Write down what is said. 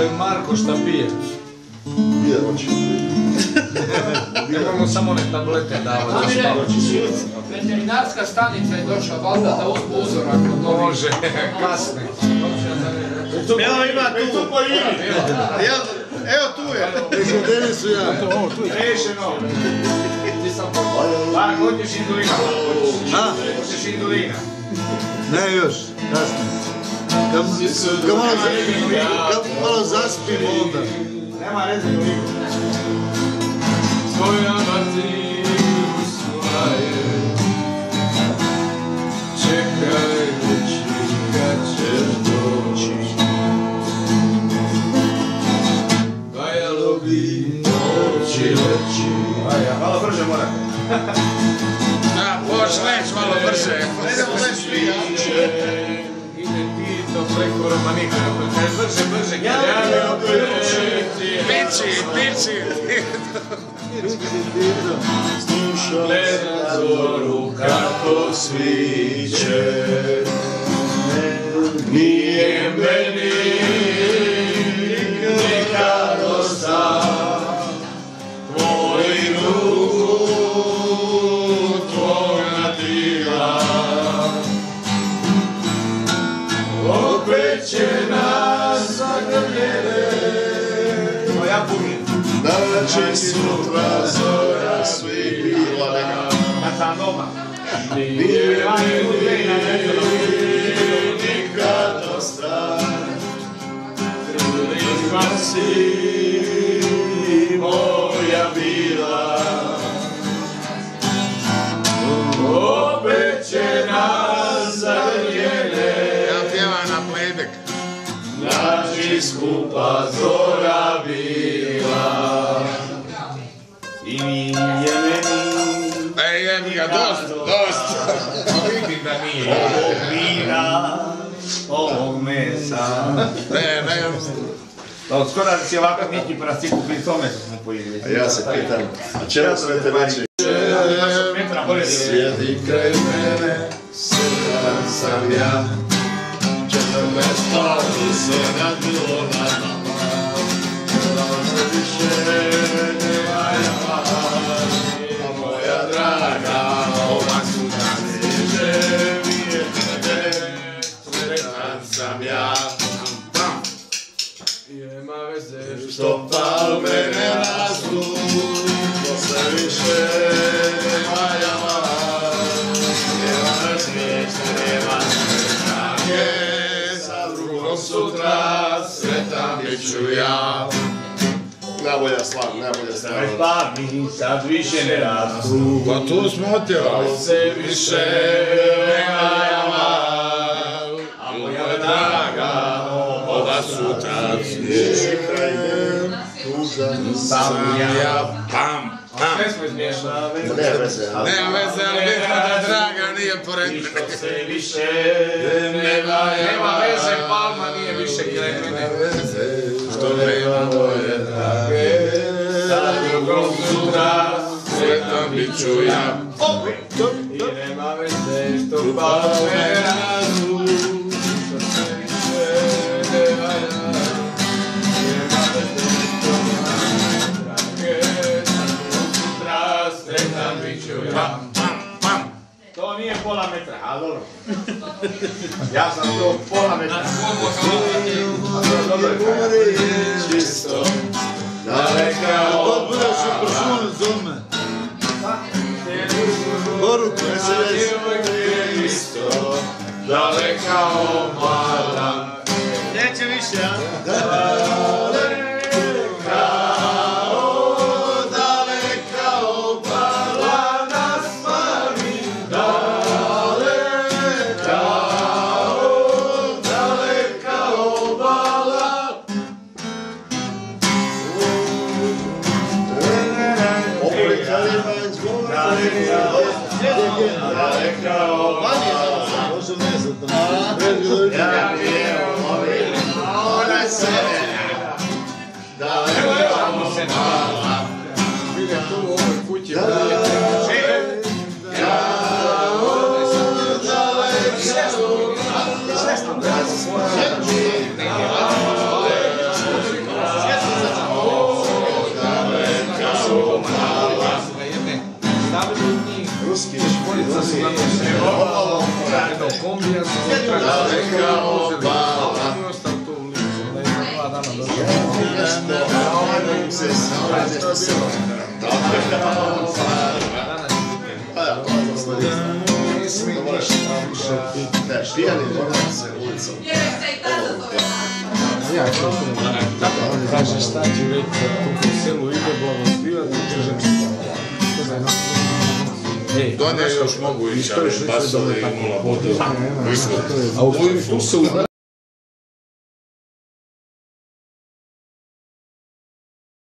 Kaže Marko šta pije? Pije oči. Nemamo samo one tablete davati. Veterinarska stanica je došla, valjda da uzmu uzorak od novih. Može, kasne. Evo ima tu. Evo tu je. Izvedeni su ja. Rešeno. Pa, hoćeš indulina? Hoćeš indulina? Ne još, kasno. Kad malo zaspim onda. Nema rezinu niko. Svoja martinu svoje, čekaj reći kad ćeš doći. Bajalo bi noći leći. Malo brže mora. Da, možeš leć malo brže. Idemo leć svi, ja. Ide ti to preko Romanika. Kaj brže, brže. Pići. Gledam zoru kako sviće. Nije meni nikad dosta tvojih ruku, tvoga tila. Opet će nas zagrljene da će sutra zora svila. Nije meni nikad dosta trudnika si moja bila. Opet će nas zagrljene naći skupa zora bila. I nije meni Jebi ga, dost. Vidim da nije. ovog vina, ovog mesa. Ne. Skoro da si ovakav neki prasiku pri tome smo pojeli. A ja se pitam, a čemu sve te reći? Sjedi kraj mene, sredan sam ja. 14 se nadilo na nama. Dolaze više nema jama. A moja draga, ova sutra neće vidjeti. Sredan sam ja. Nema veze Što palme ne rastu, to se više nema jama. Nema sreće, nema srećanje, sa drugom sutra sretan bit ću ja. Najbolja stvar. Spavni sad više ne rastu. Pa tu smo otjerali. Se više nema jama. A moja draga, ova sutra sviće krajem. Tužan sam ja. Pam. Sve smo izmiješali. Nema veze, ali Ali bitno da draga nije pored mene. Što se više nema Nema veze, palma nije više kraj mene. što nema moje drage. sa drugom sutra Sretan bit ću ja. i nema veze što palme rastu. Što se više nema jama. Nema veze što drage sa drugom sutra sretan bit ću ja. To nije pola metra, a dobro. Ja sam to pola metra. Umri čisto, daleka Odbora se pošunu zome. Poruku se već. Isto, daleka obala. Neće više, a? Daleka obala nas mami. Daleka obala. Daleka obala. Možda ne znam. Ja vjerujem, ona se daleka obala. Bile tu u ovoj kući. Pijani moram se ulicom. Ja ću kaže šta ću reći u selu ide blagospivati, kažem Do nje još mogu ići, ali basali 0 bodova. a u tu se